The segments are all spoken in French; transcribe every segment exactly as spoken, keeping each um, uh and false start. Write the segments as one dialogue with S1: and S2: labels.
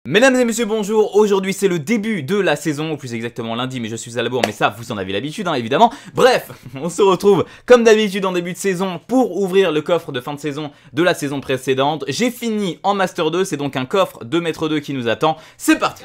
S1: Mesdames et messieurs, bonjour. Aujourd'hui c'est le début de la saison, ou plus exactement lundi, mais je suis à la bourre, mais ça vous en avez l'habitude hein, évidemment. Bref, on se retrouve comme d'habitude en début de saison pour ouvrir le coffre de fin de saison de la saison précédente. J'ai fini en Master deux, c'est donc un coffre de Maître deux qui nous attend. C'est parti.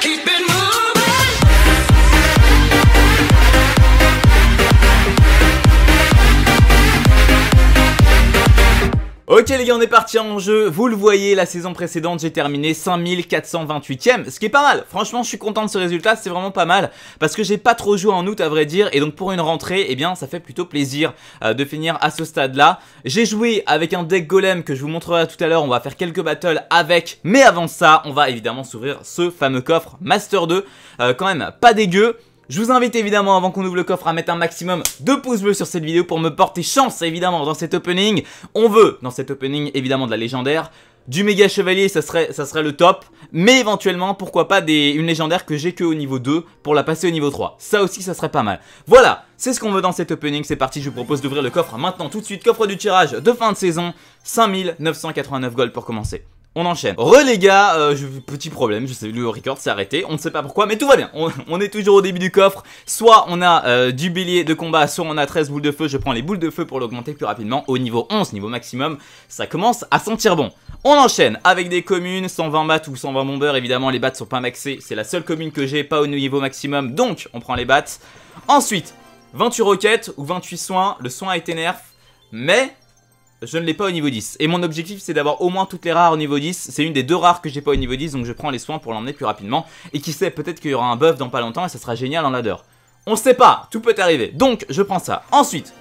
S1: Ok les gars, on est parti en jeu, vous le voyez, la saison précédente j'ai terminé cinq mille quatre cent vingt-huitième, ce qui est pas mal. Franchement je suis content de ce résultat, c'est vraiment pas mal, parce que j'ai pas trop joué en août à vrai dire, et donc pour une rentrée, eh bien ça fait plutôt plaisir euh, de finir à ce stade là. J'ai joué avec un deck golem que je vous montrerai tout à l'heure, on va faire quelques battles avec, mais avant ça on va évidemment s'ouvrir ce fameux coffre Master deux, euh, quand même pas dégueu. Je vous invite évidemment avant qu'on ouvre le coffre à mettre un maximum de pouces bleus sur cette vidéo pour me porter chance évidemment dans cet opening. On veut dans cet opening évidemment de la légendaire, du méga chevalier ça serait, ça serait le top, mais éventuellement pourquoi pas des, une légendaire que j'ai que au niveau deux pour la passer au niveau trois. Ça aussi ça serait pas mal. Voilà, c'est ce qu'on veut dans cet opening, c'est parti, je vous propose d'ouvrir le coffre maintenant tout de suite. Coffre du tirage de fin de saison, cinq mille neuf cent quatre-vingt-neuf gold pour commencer. On enchaîne. Re les gars, euh, je, petit problème, je sais, le record s'est arrêté, on ne sait pas pourquoi, mais tout va bien. On, on est toujours au début du coffre. Soit on a euh, du bélier de combat, soit on a treize boules de feu. Je prends les boules de feu pour l'augmenter plus rapidement. Au niveau onze, niveau maximum, ça commence à sentir bon. On enchaîne avec des communes, cent vingt bats ou cent vingt bombeurs. Évidemment, les bats sont pas maxés. C'est la seule commune que j'ai, pas au niveau maximum. Donc, on prend les bats. Ensuite, vingt-huit roquettes ou vingt-huit soins. Le soin a été nerf, mais je ne l'ai pas au niveau dix. Et mon objectif c'est d'avoir au moins toutes les rares au niveau dix. C'est une des deux rares que j'ai pas au niveau dix. Donc je prends les soins pour l'emmener plus rapidement. Et qui sait, peut-être qu'il y aura un buff dans pas longtemps. Et ça sera génial en ladder. On sait pas, tout peut arriver. Donc je prends ça. Ensuite,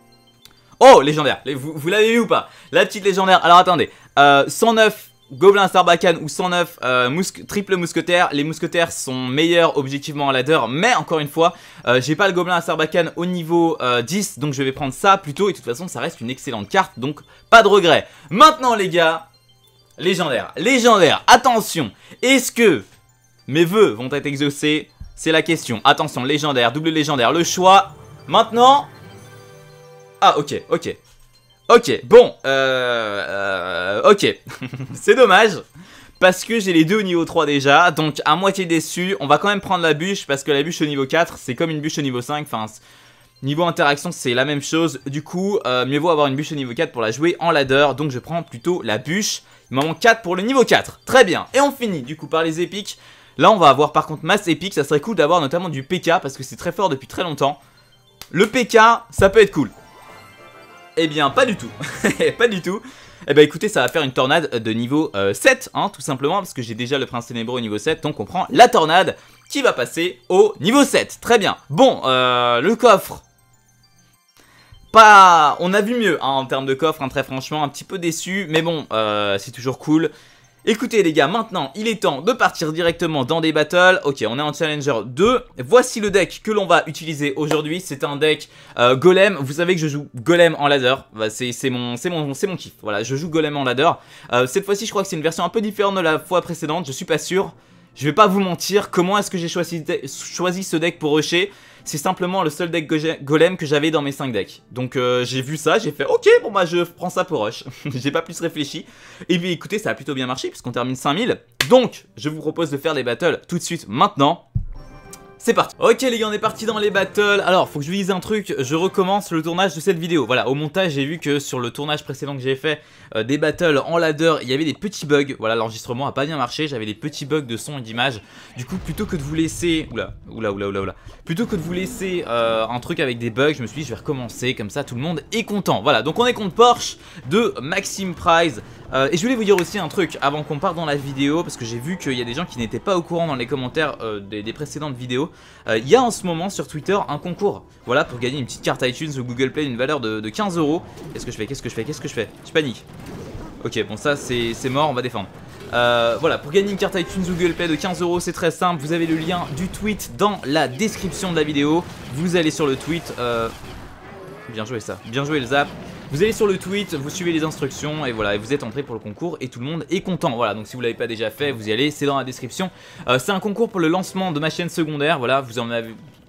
S1: oh légendaire, vous, vous l'avez vu ou pas? La petite légendaire, alors attendez, euh, cent neuf Gobelin Sarbacane ou cent neuf euh, mousque, triple mousquetaire. Les mousquetaires sont meilleurs objectivement en ladder, mais encore une fois euh, j'ai pas le Gobelin à Sarbacane au niveau euh, dix, donc je vais prendre ça plutôt. Et de toute façon ça reste une excellente carte, donc pas de regret. Maintenant les gars, légendaire, légendaire, attention, est-ce que mes vœux vont être exaucés? C'est la question. Attention, légendaire, double légendaire, le choix maintenant. Ah ok, ok. Ok, bon, euh, euh ok, c'est dommage, parce que j'ai les deux au niveau trois déjà, donc à moitié déçu. On va quand même prendre la bûche, parce que la bûche au niveau quatre, c'est comme une bûche au niveau cinq, enfin, niveau interaction, c'est la même chose. Du coup, euh, mieux vaut avoir une bûche au niveau quatre pour la jouer en ladder, donc je prends plutôt la bûche. Il m'en manque quatre pour le niveau quatre, très bien. Et on finit du coup par les épiques. Là, on va avoir par contre masse épique, ça serait cool d'avoir notamment du P K, parce que c'est très fort depuis très longtemps. Le P K, ça peut être cool. Eh bien pas du tout, pas du tout. Eh bien écoutez, ça va faire une tornade de niveau euh, sept, hein, tout simplement, parce que j'ai déjà le prince ténébreux au niveau sept, donc on prend la tornade qui va passer au niveau sept. Très bien. Bon, euh, le coffre, pas, on a vu mieux hein, en termes de coffre, hein, très franchement, un petit peu déçu, mais bon, euh, c'est toujours cool. Écoutez les gars, maintenant il est temps de partir directement dans des battles. Ok, on est en Challenger deux. Voici le deck que l'on va utiliser aujourd'hui. C'est un deck euh, Golem. Vous savez que je joue Golem en ladder. Bah, c'est mon, mon, mon kiff. Voilà, je joue Golem en ladder. euh, Cette fois-ci je crois que c'est une version un peu différente de la fois précédente. Je suis pas sûr. Je vais pas vous mentir. Comment est-ce que j'ai choisi, choisi ce deck pour rusher? C'est simplement le seul deck golem que j'avais dans mes cinq decks. Donc euh, j'ai vu ça, j'ai fait ok, bon bah je prends ça pour rush. J'ai pas plus réfléchi. Et puis écoutez, ça a plutôt bien marché puisqu'on termine cinq mille. Donc je vous propose de faire les battles tout de suite maintenant. C'est parti. Ok les gars, on est parti dans les battles. Alors faut que je vous dise un truc, je recommence le tournage de cette vidéo. Voilà, au montage j'ai vu que sur le tournage précédent que j'ai fait euh, des battles en ladder, il y avait des petits bugs. Voilà, l'enregistrement a pas bien marché, j'avais des petits bugs de son et d'image. Du coup plutôt que de vous laisser, oula, oula, oula, oula, oula. Plutôt que de vous laisser euh, un truc avec des bugs, je me suis dit je vais recommencer, comme ça tout le monde est content. Voilà, donc on est contre Porsche de Maxime Prize. Euh, et je voulais vous dire aussi un truc avant qu'on parte dans la vidéo, parce que j'ai vu qu'il y a des gens qui n'étaient pas au courant dans les commentaires euh, des, des précédentes vidéos. Il euh, y a en ce moment sur Twitter un concours, voilà, pour gagner une petite carte iTunes ou Google Play d'une valeur de, de quinze euros. Qu'est-ce que je fais? Qu'est-ce que je fais? Qu'est-ce que je fais? Je panique. Ok, bon ça c'est mort, on va défendre. Euh, voilà, pour gagner une carte iTunes ou Google Play de quinze euros, c'est très simple. Vous avez le lien du tweet dans la description de la vidéo. Vous allez sur le tweet. Euh... Bien joué ça, bien joué le zap. Vous allez sur le tweet, vous suivez les instructions et voilà, et vous êtes entré pour le concours et tout le monde est content. Voilà, donc si vous l'avez pas déjà fait, vous y allez, c'est dans la description. Euh, c'est un concours pour le lancement de ma chaîne secondaire, voilà, vous en avez,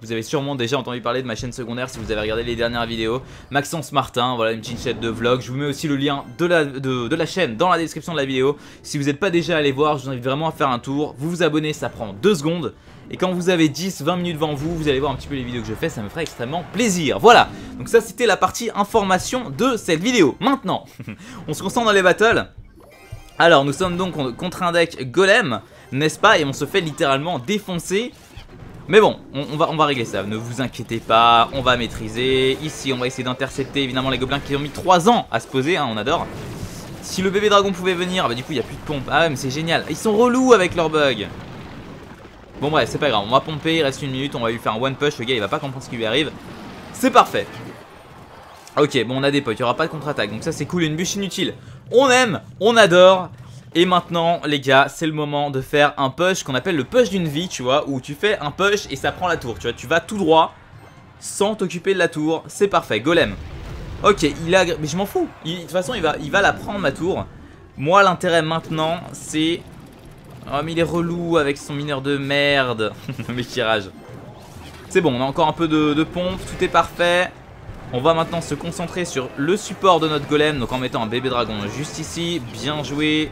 S1: Vous avez sûrement déjà entendu parler de ma chaîne secondaire si vous avez regardé les dernières vidéos. Maxence Martin, voilà une petite chaîne de vlog. Je vous mets aussi le lien de la, de, de la chaîne dans la description de la vidéo. Si vous n'êtes pas déjà allé voir, je vous invite vraiment à faire un tour. Vous vous abonnez, ça prend deux secondes. Et quand vous avez dix vingt minutes devant vous, vous allez voir un petit peu les vidéos que je fais, ça me ferait extrêmement plaisir. Voilà, donc ça c'était la partie information de cette vidéo. Maintenant, on se concentre dans les battles. Alors nous sommes donc contre un deck golem, n'est-ce pas? Et on se fait littéralement défoncer. Mais bon, on, on, va, on va régler ça, ne vous inquiétez pas, on va maîtriser. Ici on va essayer d'intercepter évidemment les gobelins qui ont mis trois ans à se poser, hein, on adore. Si le bébé dragon pouvait venir, bah du coup il n'y a plus de pompe. Ah ouais mais c'est génial, ils sont relous avec leur bug. Bon bref, c'est pas grave, on va pomper, il reste une minute, on va lui faire un one push, le gars il va pas comprendre ce qui lui arrive. C'est parfait. Ok, bon on a des potes, il n'y aura pas de contre-attaque, donc ça c'est cool, une bûche inutile. On aime, on adore. Et maintenant les gars, c'est le moment de faire un push qu'on appelle le push d'une vie, tu vois, où tu fais un push et ça prend la tour, tu vois, tu vas tout droit sans t'occuper de la tour, c'est parfait, golem. Ok, il a... mais je m'en fous, il... de toute façon il va... il va la prendre ma tour. Moi l'intérêt maintenant c'est... Oh mais il est relou avec son mineur de merde. Mais qui rage. C'est bon, on a encore un peu de, de pompe, tout est parfait. On va maintenant se concentrer sur le support de notre golem, donc en mettant un bébé dragon juste ici. Bien joué.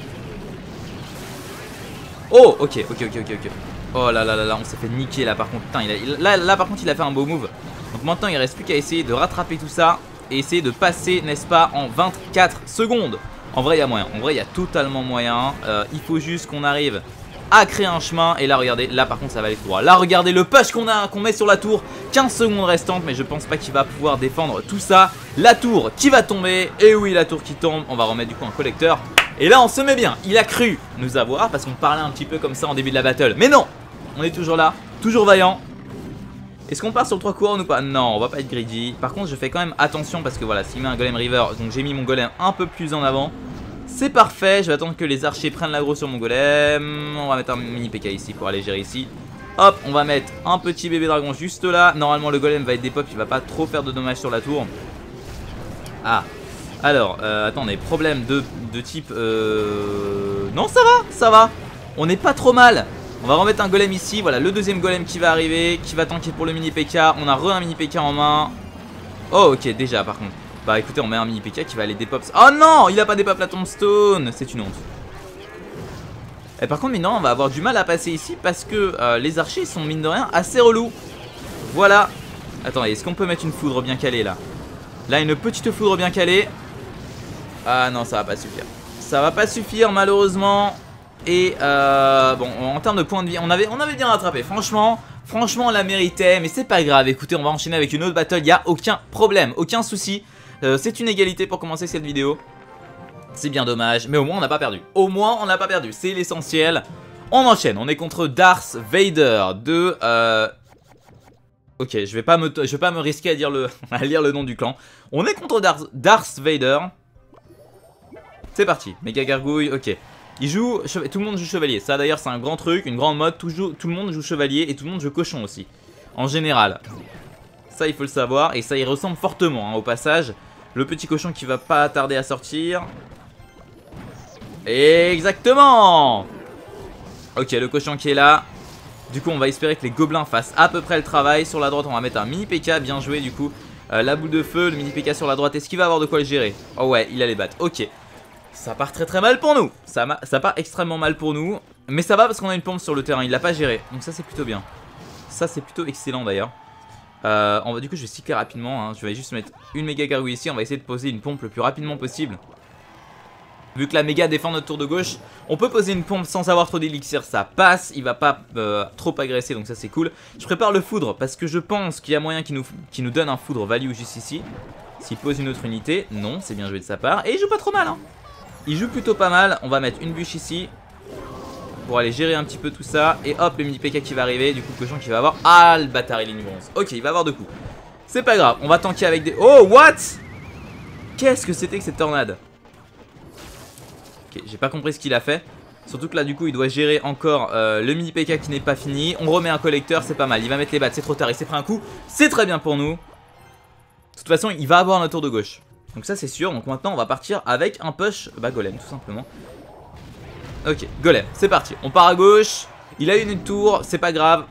S1: Oh, ok, ok, ok, ok, ok. Oh là là là là, on s'est fait niquer là par contre. Putain, il a, il, là, là par contre il a fait un beau move. Donc maintenant il reste plus qu'à essayer de rattraper tout ça et essayer de passer, n'est-ce pas, en vingt-quatre secondes. En vrai il y a moyen, en vrai il y a totalement moyen. euh, Il faut juste qu'on arrive à créer un chemin. Et là regardez, là par contre ça va aller tout droit. Là regardez le push qu'on a, qu'on met sur la tour. Quinze secondes restantes, mais je pense pas qu'il va pouvoir défendre tout ça. La tour qui va tomber. Et oui, la tour qui tombe, on va remettre du coup un collecteur. Et là on se met bien, il a cru nous avoir parce qu'on parlait un petit peu comme ça en début de la battle. Mais non, on est toujours là, toujours vaillant. Est-ce qu'on part sur le trois couronnes ou pas? Non, on va pas être greedy. Par contre je fais quand même attention parce que voilà, s'il met un golem river, donc j'ai mis mon golem un peu plus en avant. C'est parfait, je vais attendre que les archers prennent l'aggro sur mon golem. On va mettre un mini P K ici pour aller gérer ici. Hop, on va mettre un petit bébé dragon juste là. Normalement le golem va être des pop, il va pas trop faire de dommages sur la tour. Ah, alors, euh, attendez, problème de, de type... Euh... Non, ça va, ça va. On n'est pas trop mal. On va remettre un golem ici, voilà, le deuxième golem qui va arriver, qui va tanker pour le mini P K. On a re un mini P K en main. Oh, ok, déjà par contre. Bah écoutez, on met un mini P K qui va aller dépop. Oh non, il a pas dépop la tombstone. C'est une honte. Et par contre, maintenant, on va avoir du mal à passer ici parce que euh, les archers sont, mine de rien, assez relous. Voilà. Attendez, est-ce qu'on peut mettre une foudre bien calée là? Là, une petite foudre bien calée. Ah non, ça va pas suffire. Ça va pas suffire malheureusement. Et euh, bon, en termes de points de vie, on avait, on avait bien rattrapé. Franchement, franchement, on la méritait. Mais c'est pas grave. Écoutez, on va enchaîner avec une autre battle. Il n'y a aucun problème, aucun souci. Euh, c'est une égalité pour commencer cette vidéo. C'est bien dommage, mais au moins on n'a pas perdu. Au moins on n'a pas perdu, c'est l'essentiel. On enchaîne, on est contre Darth Vader de... Euh... Ok, je vais pas me, je vais pas me risquer à, dire le... à lire le nom du clan. On est contre Darth, Darth Vader. C'est parti, méga gargouille, ok. Il joue, tout le monde joue chevalier. Ça d'ailleurs c'est un grand truc, une grande mode. Tout, joue, tout le monde joue chevalier et tout le monde joue cochon aussi. En général. Ça il faut le savoir et ça il ressemble fortement hein, au passage. Le petit cochon qui va pas tarder à sortir. Exactement. Ok, le cochon qui est là. Du coup on va espérer que les gobelins fassent à peu près le travail. Sur la droite on va mettre un mini P K, bien joué du coup. euh, La boule de feu, le mini P K sur la droite. Est-ce qu'il va avoir de quoi le gérer? Oh ouais, il a les battre, ok. Ça part très très mal pour nous. Ça, ça part extrêmement mal pour nous. Mais ça va parce qu'on a une pompe sur le terrain, il l'a pas géré. Donc ça c'est plutôt bien. Ça c'est plutôt excellent d'ailleurs. Euh, on va, du coup je vais cycler rapidement hein. Je vais juste mettre une méga gargouille ici. On va essayer de poser une pompe le plus rapidement possible. Vu que la méga défend notre tour de gauche, on peut poser une pompe sans avoir trop d'élixir. Ça passe, il va pas euh, trop agresser. Donc ça c'est cool. Je prépare le foudre parce que je pense qu'il y a moyen qu'il nous, qu'il nous donne un foudre value juste ici. S'il pose une autre unité, non, c'est bien joué de sa part. Et il joue pas trop mal hein. Il joue plutôt pas mal. On va mettre une bûche ici pour aller gérer un petit peu tout ça. Et hop, le mini P K qui va arriver. Du coup, le cochon qui va avoir... Ah, le bâtard, il est niveau onze. Ok, il va avoir deux coups. C'est pas grave, on va tanker avec des... Oh, what? Qu'est-ce que c'était que cette tornade? Ok, j'ai pas compris ce qu'il a fait. Surtout que là, du coup, il doit gérer encore euh, le mini P K qui n'est pas fini. On remet un collecteur, c'est pas mal. Il va mettre les battes, c'est trop tard, il s'est pris un coup. C'est très bien pour nous. De toute façon, il va avoir notre tour de gauche. Donc ça, c'est sûr. Donc maintenant, on va partir avec un push. Bah, golem, tout simplement. Ok, golem, c'est parti. On part à gauche. Il a une tour, c'est pas grave.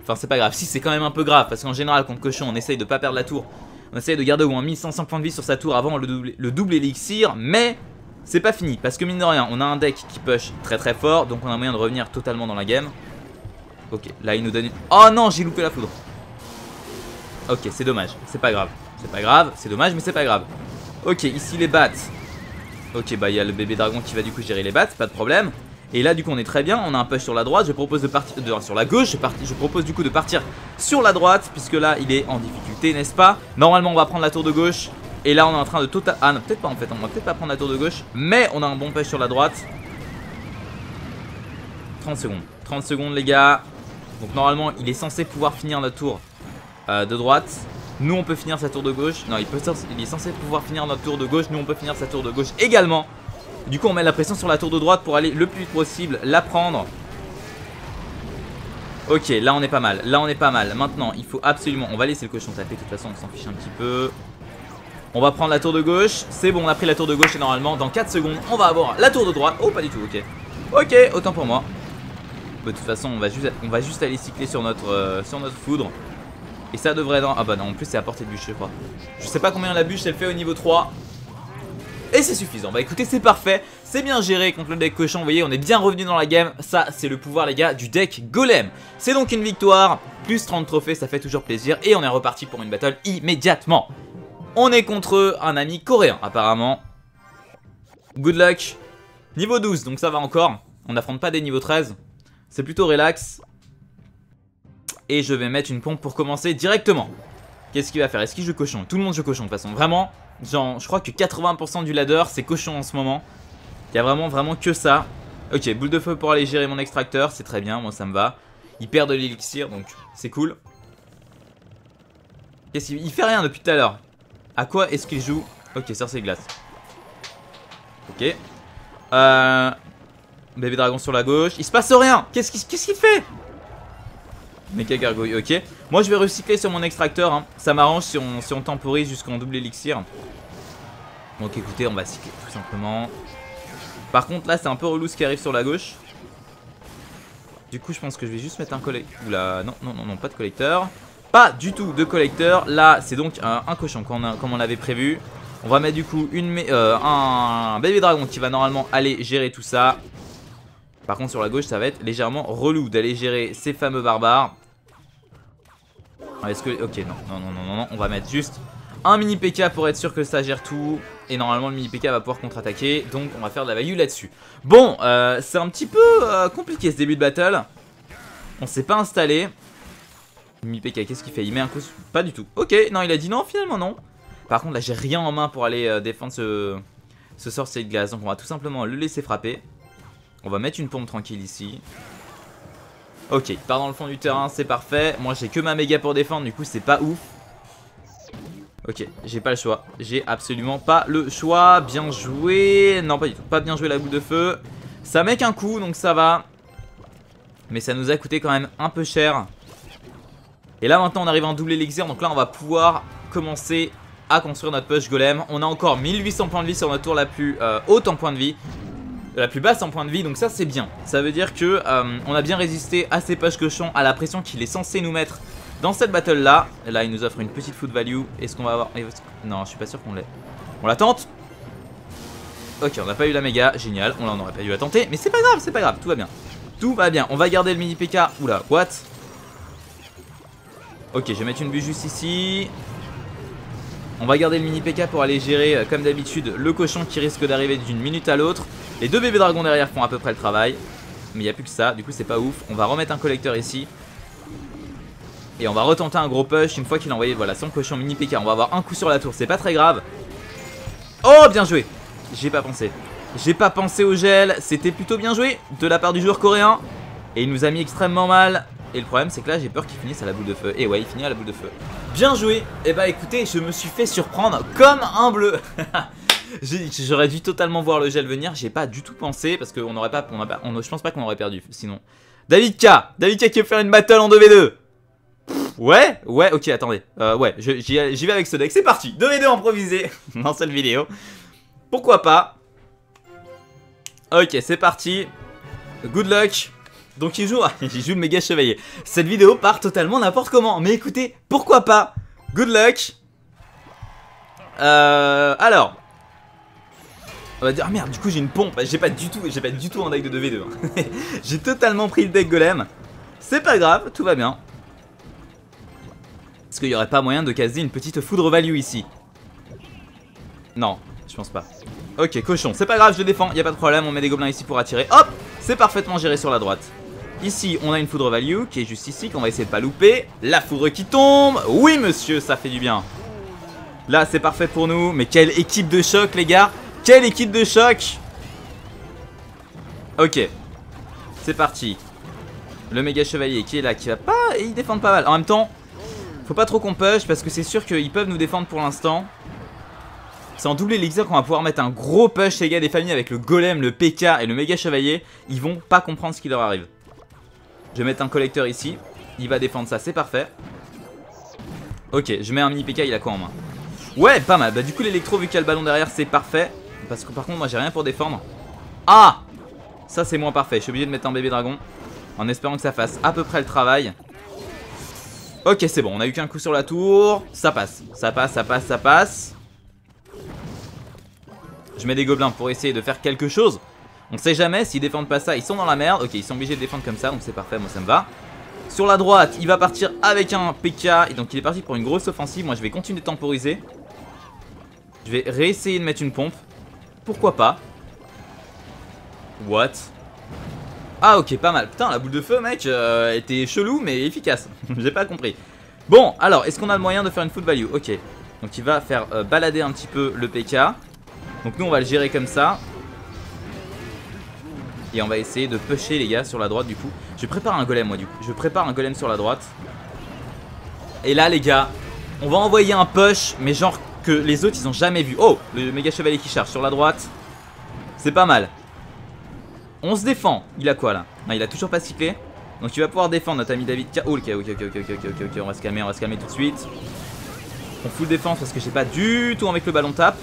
S1: Enfin c'est pas grave, si c'est quand même un peu grave. Parce qu'en général contre cochon on essaye de pas perdre la tour. On essaye de garder au moins mille cinq cents points de vie sur sa tour avant le double, le double élixir. Mais c'est pas fini, parce que mine de rien on a un deck qui push très très fort. Donc on a moyen de revenir totalement dans la game. Ok, là il nous donne une... Oh non, j'ai loupé la foudre. Ok, c'est dommage, c'est pas grave. C'est pas grave, c'est dommage mais c'est pas grave. Ok, ici les bats. Ok, bah il y a le bébé dragon qui va du coup gérer les bats, pas de problème. Et là du coup on est très bien, on a un push sur la droite. Je propose de partir de, sur la gauche, je, parti, je propose du coup de partir sur la droite. Puisque là il est en difficulté, n'est-ce pas? Normalement on va prendre la tour de gauche. Et là on est en train de total... Ah non, peut-être pas en fait, on va peut-être pas prendre la tour de gauche. Mais on a un bon push sur la droite. trente secondes, trente secondes les gars. Donc normalement il est censé pouvoir finir la tour euh, de droite. Nous on peut finir sa tour de gauche. Non il, peut, il est censé pouvoir finir notre tour de gauche. Nous on peut finir sa tour de gauche également. Du coup on met la pression sur la tour de droite pour aller le plus vite possible la prendre. Ok, là on est pas mal, là on est pas mal. Maintenant il faut absolument, on va laisser le cochon taper. De toute façon on s'en fiche un petit peu. On va prendre la tour de gauche. C'est bon, on a pris la tour de gauche et normalement dans quatre secondes on va avoir la tour de droite. Oh pas du tout, ok. Ok, autant pour moi. De toute façon on va juste, on va juste aller cycler sur notre, euh, sur notre foudre. Et ça devrait être... Ah bah non, en plus c'est à portée de bûche je crois. Je sais pas combien la bûche elle fait au niveau trois. Et c'est suffisant, bah écoutez c'est parfait. C'est bien géré contre le deck cochon, vous voyez on est bien revenu dans la game. Ça c'est le pouvoir les gars du deck golem. C'est donc une victoire, plus trente trophées, ça fait toujours plaisir. Et on est reparti pour une battle immédiatement. On est contre un ami coréen apparemment. Good luck. Niveau douze, donc ça va encore. On n'affronte pas des niveaux treize. C'est plutôt relax. Et je vais mettre une pompe pour commencer directement. Qu'est-ce qu'il va faire? Est-ce qu'il joue cochon? Tout le monde joue cochon de toute façon. Vraiment, genre, je crois que quatre-vingts pour cent du ladder c'est cochon en ce moment. Il y a vraiment, vraiment que ça. Ok, boule de feu pour aller gérer mon extracteur. C'est très bien, moi ça me va. Il perd de l'élixir, donc c'est cool. Qu'est-ce qu'il... Il fait rien depuis tout à l'heure. À quoi est-ce qu'il joue? Ok, sorcier glace. Ok. Euh... Bébé dragon sur la gauche. Il se passe rien. Qu'est-ce qu'il qu'est-ce qu'il fait? Méga gargouille, ok. Moi je vais recycler sur mon extracteur hein. Ça m'arrange si on, si on temporise jusqu'en double élixir. Donc écoutez, on va cycler tout simplement. Par contre là c'est un peu relou ce qui arrive sur la gauche. Du coup je pense que je vais juste mettre un collecteur. Oula, non, non, non, non, pas de collecteur. Pas du tout de collecteur. Là c'est donc un, un cochon comme on, comme on l'avait prévu. On va mettre du coup une, euh, un bébé dragon qui va normalement aller gérer tout ça. Par contre sur la gauche ça va être légèrement relou d'aller gérer ces fameux barbares. Est-ce que... Ok non, non, non, non, non, non, on va mettre juste un mini P K pour être sûr que ça gère tout. Et normalement le mini P K va pouvoir contre-attaquer. Donc on va faire de la value là-dessus. Bon, euh, c'est un petit peu euh, compliqué ce début de battle. On s'est pas installé. Mini P K, qu'est-ce qu'il fait? Il met un coup... Pas du tout. Ok, non il a dit non finalement non. Par contre là j'ai rien en main pour aller euh, défendre ce, ce sorcier de glace. Donc on va tout simplement le laisser frapper. On va mettre une pompe tranquille ici. Ok, il part dans le fond du terrain, c'est parfait. Moi j'ai que ma méga pour défendre, du coup c'est pas ouf. Ok, j'ai pas le choix. J'ai absolument pas le choix. Bien joué. Non pas du tout, pas bien joué la boule de feu. Ça met qu'un coup, donc ça va. Mais ça nous a coûté quand même un peu cher. Et là maintenant on arrive en double élixir. Donc là on va pouvoir commencer à construire notre push golem. On a encore mille huit cents points de vie sur notre tour la plus euh, haute en points de vie, la plus basse en point de vie, donc ça c'est bien. Ça veut dire que euh, on a bien résisté à ces push cochons, à la pression qu'il est censé nous mettre dans cette battle là. Là il nous offre une petite food value. Est-ce qu'on va avoir... Non je suis pas sûr qu'on l'ait. On la tente. Ok, on n'a pas eu la méga, génial. On n'aurait pas dû la tenter, mais c'est pas grave, c'est pas grave, tout va bien. Tout va bien, on va garder le mini P K. Oula, what? Ok, je vais mettre une bûche juste ici. On va garder le mini P K pour aller gérer, euh, comme d'habitude, le cochon qui risque d'arriver d'une minute à l'autre. Les deux bébés dragons derrière font à peu près le travail. Mais il n'y a plus que ça, du coup c'est pas ouf. On va remettre un collecteur ici. Et on va retenter un gros push une fois qu'il a envoyé voilà, son cochon mini P K. On va avoir un coup sur la tour, c'est pas très grave. Oh bien joué. J'ai pas pensé. J'ai pas pensé au gel, c'était plutôt bien joué de la part du joueur coréen. Et il nous a mis extrêmement mal. Et le problème c'est que là j'ai peur qu'il finisse à la boule de feu. Et ouais il finit à la boule de feu. Bien joué. Et bah écoutez je me suis fait surprendre comme un bleu. J'aurais dû totalement voir le gel venir. J'ai pas du tout pensé parce qu'on aurait pas, on a pas on, je pense pas qu'on aurait perdu sinon. David K, David K qui veut faire une battle en deux v deux. Pff, ouais, ouais, ok attendez euh, ouais j'y vais avec ce deck, c'est parti. deux v deux improvisé dans cette vidéo. Pourquoi pas. Ok c'est parti. Good luck. Donc il joue, il joue le méga chevalier. Cette vidéo part totalement n'importe comment. Mais écoutez, pourquoi pas? Good luck. Euh, alors. On va dire, ah merde, du coup j'ai une pompe. J'ai pas du tout, j'ai pas du tout un deck de deux v deux. Hein. J'ai totalement pris le deck golem. C'est pas grave, tout va bien. Est-ce qu'il y aurait pas moyen de caser une petite foudre value ici? Non, je pense pas. Ok, cochon, c'est pas grave, je défends, y a pas de problème, on met des gobelins ici pour attirer. Hop, c'est parfaitement géré sur la droite. Ici, on a une foudre value qui est juste ici, qu'on va essayer de pas louper. La foudre qui tombe, oui monsieur, ça fait du bien. Là, c'est parfait pour nous, mais quelle équipe de choc les gars. Quelle équipe de choc. Ok, c'est parti. Le méga chevalier qui est là, qui va pas, et ils défendent pas mal. En même temps, faut pas trop qu'on push parce que c'est sûr qu'ils peuvent nous défendre pour l'instant. C'est en double élixir qu'on va pouvoir mettre un gros push les gars des familles avec le golem, le P K et le méga chevalier. Ils vont pas comprendre ce qui leur arrive. Je vais mettre un collecteur ici. Il va défendre ça, c'est parfait. Ok, je mets un mini P K, il a quoi en main? Ouais, pas mal. Bah du coup l'électro vu qu'il y a le ballon derrière c'est parfait. Parce que par contre moi j'ai rien pour défendre. Ah, ça c'est moins parfait. Je suis obligé de mettre un bébé dragon en espérant que ça fasse à peu près le travail. Ok, c'est bon, on a eu qu'un coup sur la tour. Ça passe, ça passe, ça passe, ça passe. Je mets des gobelins pour essayer de faire quelque chose. On sait jamais, s'ils défendent pas ça, ils sont dans la merde. Ok, ils sont obligés de défendre comme ça, donc c'est parfait, moi ça me va. Sur la droite, il va partir avec un P K. Et donc il est parti pour une grosse offensive. Moi je vais continuer de temporiser. Je vais réessayer de mettre une pompe. Pourquoi pas? What? Ah ok, pas mal. Putain, la boule de feu mec euh, était chelou mais efficace. J'ai pas compris. Bon, alors, est-ce qu'on a le moyen de faire une food value? Ok, donc il va faire euh, balader un petit peu le P K. Donc nous on va le gérer comme ça. Et on va essayer de pusher les gars sur la droite du coup. Je prépare un golem moi du coup. Je prépare un golem sur la droite. Et là les gars, on va envoyer un push, mais genre que les autres ils ont jamais vu. Oh, le méga chevalier qui charge sur la droite. C'est pas mal. On se défend. Il a quoi là? Non, il a toujours pas cyclé. Donc il va pouvoir défendre notre ami David K. Oh ok, ok, ok, ok, ok, ok, ok, on va se calmer, on va se calmer tout de suite. On fout le défense parce que j'ai pas du tout envie que le ballon tape.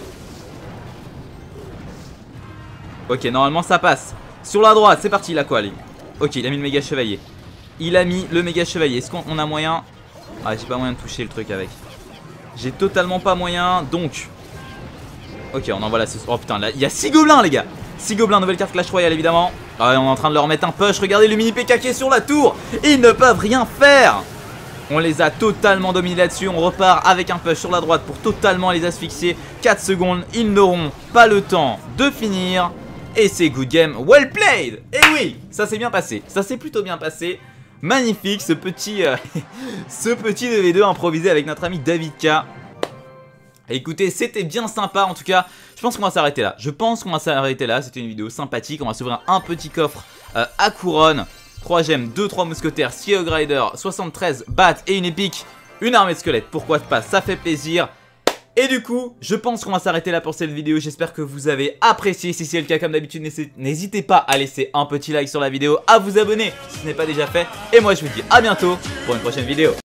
S1: Ok, normalement ça passe. Sur la droite, c'est parti, il a quoi lui? Ok, il a mis le méga chevalier. Il a mis le méga chevalier. Est-ce qu'on a moyen? Ah, j'ai pas moyen de toucher le truc avec. J'ai totalement pas moyen, donc... Ok, on envoie la... Oh putain, là, il y a six gobelins les gars. six gobelins, nouvelle carte Clash Royale évidemment. Ah, on est en train de leur mettre un push. Regardez le mini P K qui est sur la tour. Ils ne peuvent rien faire. On les a totalement dominés là-dessus. On repart avec un push sur la droite pour totalement les asphyxier. quatre secondes, ils n'auront pas le temps de finir. Et c'est good game, well played. Et oui, ça s'est bien passé. Ça s'est plutôt bien passé. Magnifique ce petit, euh, ce petit deux v deux improvisé avec notre ami David K. Écoutez, c'était bien sympa en tout cas. Je pense qu'on va s'arrêter là. Je pense qu'on va s'arrêter là. C'était une vidéo sympathique. On va s'ouvrir un petit coffre euh, à couronne. trois gemmes, deux trois mousquetaires, six Hog Rider, soixante-treize battes et une épique. Une armée de squelettes. Pourquoi pas, ça fait plaisir. Et du coup, je pense qu'on va s'arrêter là pour cette vidéo. J'espère que vous avez apprécié. Si c'est le cas, comme d'habitude, n'hésitez pas à laisser un petit like sur la vidéo, à vous abonner si ce n'est pas déjà fait. Et moi, je vous dis à bientôt pour une prochaine vidéo.